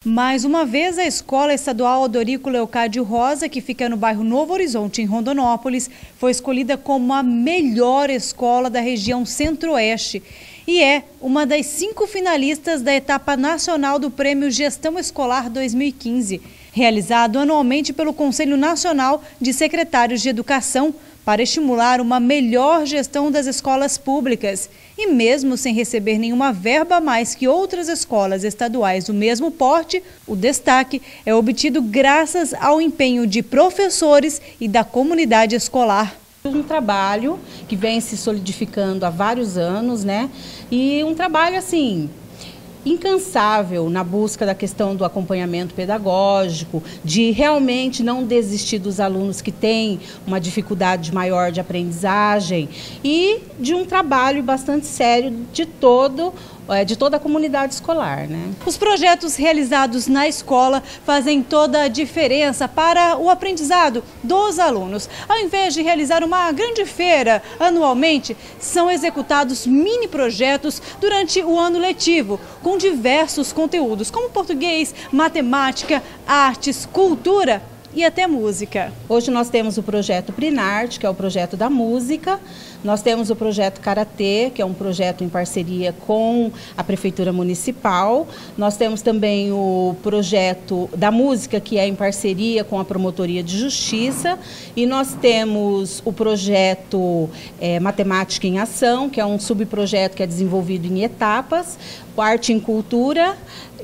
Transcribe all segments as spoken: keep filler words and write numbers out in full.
Mais uma vez, a Escola Estadual Odorico Leocádio Rosa, que fica no bairro Novo Horizonte, em Rondonópolis, foi escolhida como a melhor escola da região Centro-Oeste e é uma das cinco finalistas da etapa nacional do Prêmio Gestão Escolar dois mil e quinze, realizado anualmente pelo Conselho Nacional de Secretários de Educação, para estimular uma melhor gestão das escolas públicas. E mesmo sem receber nenhuma verba a mais que outras escolas estaduais do mesmo porte, o destaque é obtido graças ao empenho de professores e da comunidade escolar. Um trabalho que vem se solidificando há vários anos, né? E um trabalho assim incansável na busca da questão do acompanhamento pedagógico, de realmente não desistir dos alunos que têm uma dificuldade maior de aprendizagem e de um trabalho bastante sério de todo de toda a comunidade escolar, né? Os projetos realizados na escola fazem toda a diferença para o aprendizado dos alunos. Ao invés de realizar uma grande feira anualmente, são executados mini projetos durante o ano letivo, com diversos conteúdos, como português, matemática, artes, cultura e até música. Hoje nós temos o projeto Prinarte, que é o projeto da música. Nós temos o projeto Karatê, que é um projeto em parceria com a Prefeitura Municipal. Nós temos também o projeto da música, que é em parceria com a Promotoria de Justiça. E nós temos o projeto é, Matemática em Ação, que é um subprojeto que é desenvolvido em etapas, o Arte em Cultura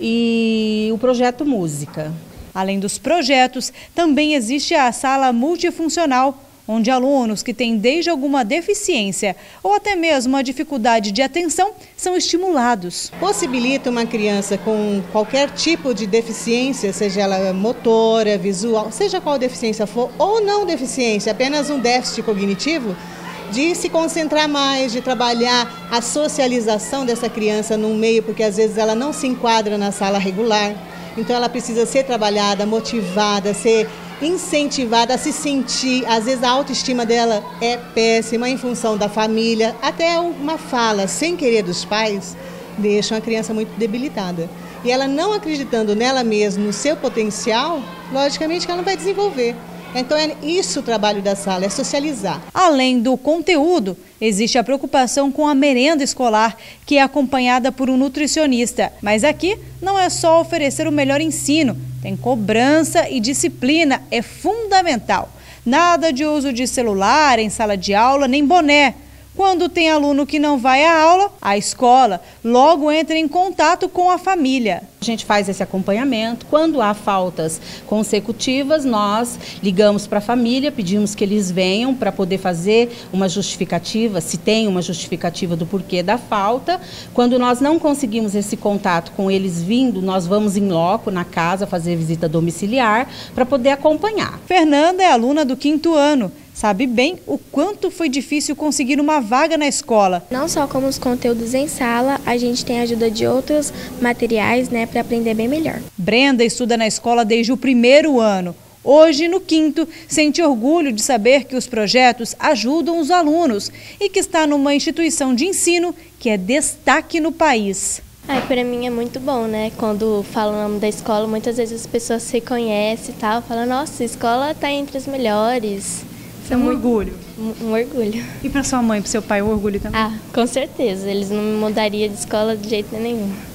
e o projeto Música. Além dos projetos, também existe a sala multifuncional, onde alunos que têm desde alguma deficiência ou até mesmo uma dificuldade de atenção são estimulados. Possibilita uma criança com qualquer tipo de deficiência, seja ela motora, visual, seja qual deficiência for, ou não deficiência, apenas um déficit cognitivo, de se concentrar mais, de trabalhar a socialização dessa criança num meio, porque às vezes ela não se enquadra na sala regular. Então ela precisa ser trabalhada, motivada, ser incentivada a se sentir. Às vezes a autoestima dela é péssima em função da família. Até uma fala sem querer dos pais deixa a criança muito debilitada. E ela não acreditando nela mesma, no seu potencial, logicamente que ela não vai desenvolver. Então é isso o trabalho da sala, é socializar. Além do conteúdo, existe a preocupação com a merenda escolar, que é acompanhada por um nutricionista. Mas aqui não é só oferecer o melhor ensino, tem cobrança e disciplina, é fundamental. Nada de uso de celular em sala de aula, nem boné. Quando tem aluno que não vai à aula, a escola logo entra em contato com a família. A gente faz esse acompanhamento. Quando há faltas consecutivas, nós ligamos para a família, pedimos que eles venham para poder fazer uma justificativa, se tem uma justificativa do porquê da falta. Quando nós não conseguimos esse contato com eles vindo, nós vamos em loco na casa fazer visita domiciliar para poder acompanhar. Fernanda é aluna do quinto ano. Sabe bem o quanto foi difícil conseguir uma vaga na escola. Não só como os conteúdos em sala, a gente tem a ajuda de outros materiais, né, para aprender bem melhor. Brenda estuda na escola desde o primeiro ano. Hoje, no quinto, sente orgulho de saber que os projetos ajudam os alunos e que está numa instituição de ensino que é destaque no país. Ah, para mim é muito bom, né? Quando falam o nome da escola, muitas vezes as pessoas se conhecem e tal, falam, nossa, a escola está entre as melhores. É um orgulho. Um, um orgulho. E para sua mãe, para seu pai, o orgulho também? Ah, com certeza. Eles não me mudariam de escola de jeito nenhum.